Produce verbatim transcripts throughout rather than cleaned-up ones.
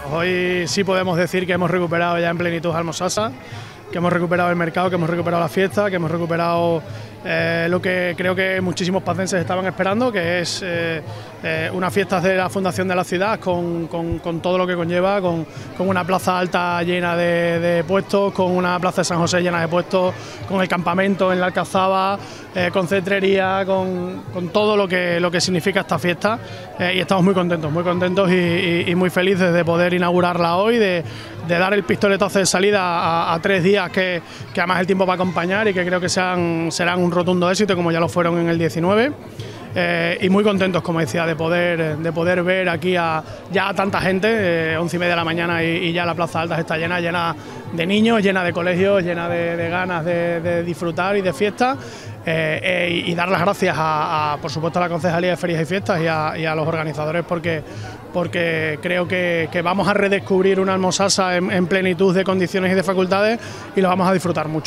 Hoy sí podemos decir que hemos recuperado ya en plenitud Almosasa, que hemos recuperado el mercado, que hemos recuperado la fiesta, que hemos recuperado eh, lo que creo que muchísimos pacenses estaban esperando, que es eh, eh, unas fiestas de la fundación de la ciudad con, con, con todo lo que conlleva, con, con una plaza alta llena de, de puestos, con una plaza de San José llena de puestos, con el campamento en la Alcazaba, eh, con cetrería, con, con todo lo que, lo que significa esta fiesta, eh, y estamos muy contentos, muy contentos y, y, y muy felices de poder inaugurarla hoy, de, de dar el pistoletazo de salida a, a tres días que, que además el tiempo va a acompañar y que creo que sean, serán un rotundo éxito, como ya lo fueron en el diecinueve. Eh, y muy contentos, como decía, de poder, de poder ver aquí a, ya a tanta gente, eh, once y media de la mañana y, y ya la Plaza Alta está llena, llena de niños, llena de colegios, llena de, de ganas de, de disfrutar y de fiesta. Eh, eh, y dar las gracias a, a, por supuesto, a la Concejalía de Ferias y Fiestas y a, y a los organizadores, porque, porque creo que, que vamos a redescubrir una Almosasa en, en plenitud de condiciones y de facultades y lo vamos a disfrutar mucho.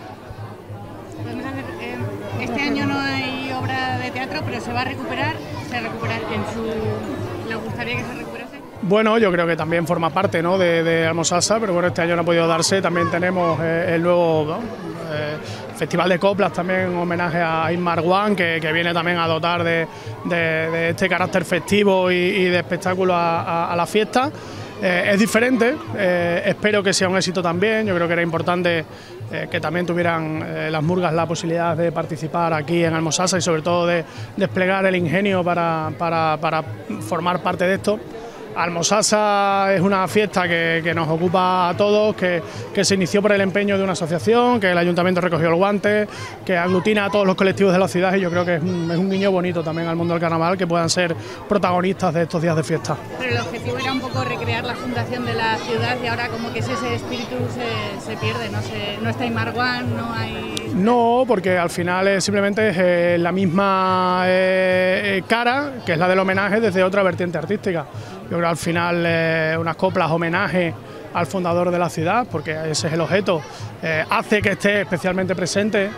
Este año no hay obra de teatro, pero se va a recuperar, se recupera en su... ¿Le gustaría que se recuperase? Bueno, yo creo que también forma parte, ¿no?, de, de Almosasa, pero bueno, este año no ha podido darse. También tenemos eh, el nuevo, ¿no?, eh, Festival de Coplas, también en homenaje a Inmar One, que, que viene también a dotar de, de, de este carácter festivo y, y de espectáculo a, a, a la fiesta. Eh, es diferente, eh, espero que sea un éxito también. Yo creo que era importante eh, que también tuvieran eh, las murgas la posibilidad de participar aquí en Almosasa y sobre todo de desplegar el ingenio para, para, para formar parte de esto. Almosasa es una fiesta que, que nos ocupa a todos, que, que se inició por el empeño de una asociación, que el ayuntamiento recogió el guante, que aglutina a todos los colectivos de la ciudad, y yo creo que es un, es un guiño bonito también al mundo del carnaval, que puedan ser protagonistas de estos días de fiesta. Pero el objetivo era un poco recrear la fundación de la ciudad y ahora como que ese, ese espíritu se, se pierde, no, se, no está Inmar One, no hay... No, porque al final es simplemente es, eh, la misma eh, cara, que es la del homenaje, desde otra vertiente artística. Yo creo que al final eh, unas coplas homenaje al fundador de la ciudad, porque ese es el objeto, eh, hace que esté especialmente presente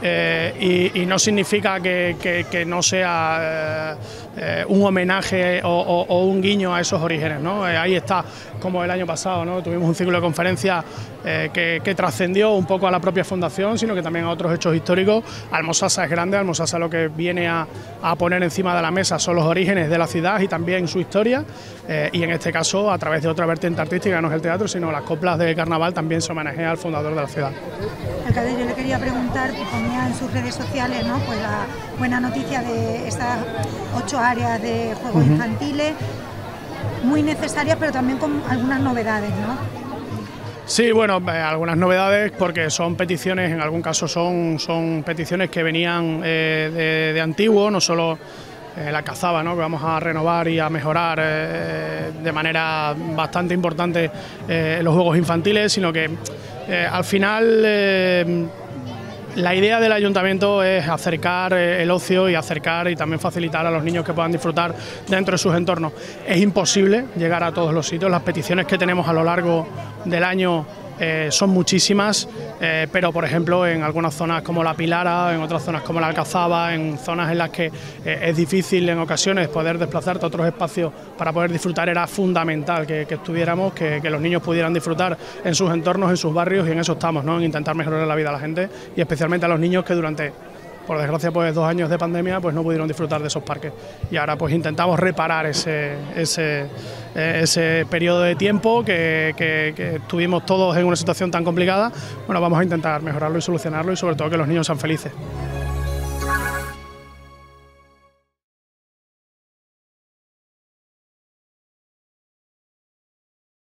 eh, y, y no significa que, que, que no sea eh, eh, un homenaje o, o, o un guiño a esos orígenes, ¿no? Eh, ahí está, como el año pasado, ¿no?, tuvimos un ciclo de conferencias eh, que, que trascendió un poco a la propia fundación, sino que también a otros hechos históricos. Almosasa es grande, Almosasa lo que viene a, a poner encima de la mesa son los orígenes de la ciudad y también su historia, eh, y en este caso a través de otra vertiente artística, no es el teatro, sino las coplas de carnaval, también se homenajea al fundador de la ciudad. Alcalde, yo le quería preguntar, que ponía en sus redes sociales, ¿no?, pues la buena noticia de estas ocho áreas de juegos uh-huh. infantiles, muy necesarias, pero también con algunas novedades, ¿no? Sí, bueno, eh, algunas novedades, porque son peticiones, en algún caso son, son peticiones que venían eh, de, de antiguo, no solo eh, la Alcazaba, ¿no?, que vamos a renovar y a mejorar eh, de manera bastante importante eh, los juegos infantiles, sino que eh, al final eh, la idea del ayuntamiento es acercar el ocio y acercar y también facilitar a los niños que puedan disfrutar dentro de sus entornos. Es imposible llegar a todos los sitios, las peticiones que tenemos a lo largo del año eh, son muchísimas, eh, pero por ejemplo en algunas zonas como la Pilara, en otras zonas como la Alcazaba, en zonas en las que eh, es difícil en ocasiones poder desplazarte a otros espacios para poder disfrutar, era fundamental que, que estuviéramos, que, que los niños pudieran disfrutar en sus entornos, en sus barrios, y en eso estamos, ¿no?, en intentar mejorar la vida a la gente y especialmente a los niños que durante, por desgracia, pues dos años de pandemia pues no pudieron disfrutar de esos parques, y ahora pues intentamos reparar ese, ese, ese periodo de tiempo que, que, que estuvimos todos en una situación tan complicada. Bueno, vamos a intentar mejorarlo y solucionarlo y sobre todo que los niños sean felices.